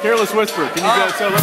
Careless Whisper. Can you go solo?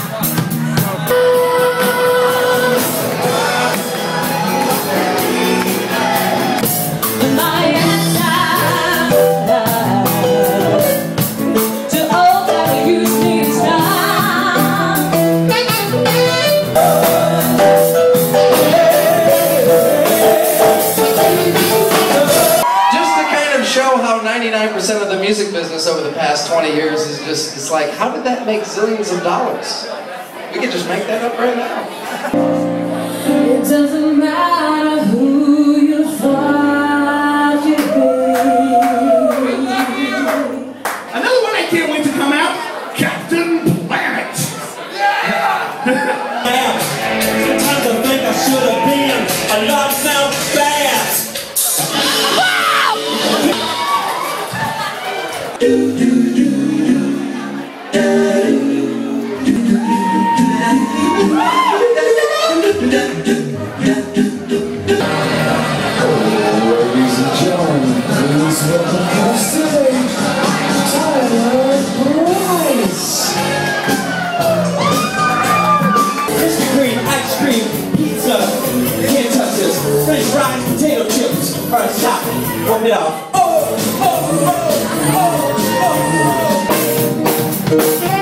Show how 99% of the music business over the past 20 years is just, it's like, how did that make zillions of dollars? We could just make that up right now. It doesn't matter who you thought you'd be. Another one I can't wait to come out, Captain Planet. Yeah! Sometimes I think I should have been a lot sound fast. Ladies and gentlemen, please welcome to the stage, Tyler Price. Krispy Kreme, ice cream, pizza, can't touch this. French fries, potato chips, or stop it, warm it off. Oh, oh, oh, oh, oh, oh.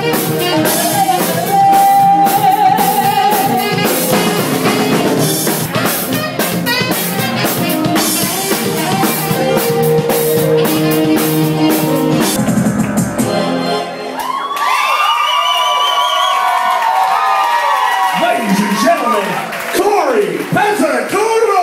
Ladies and gentlemen, Corey Pezzacuro!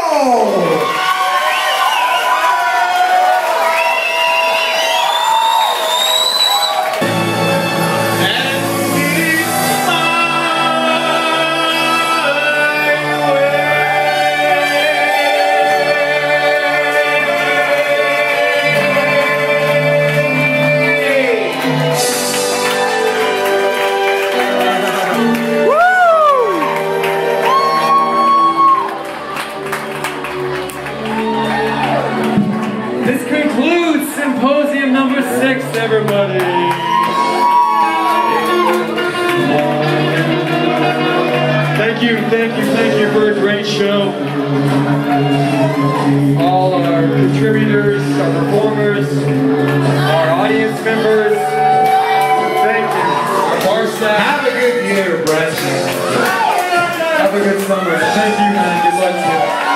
This concludes Symposium number 6, everybody. Thank you for a great show. All our contributors, our performers, our audience members, thank you. Our bar staff. Have a good year, Brett. Have a good summer. Thank you, man. Good luck to you.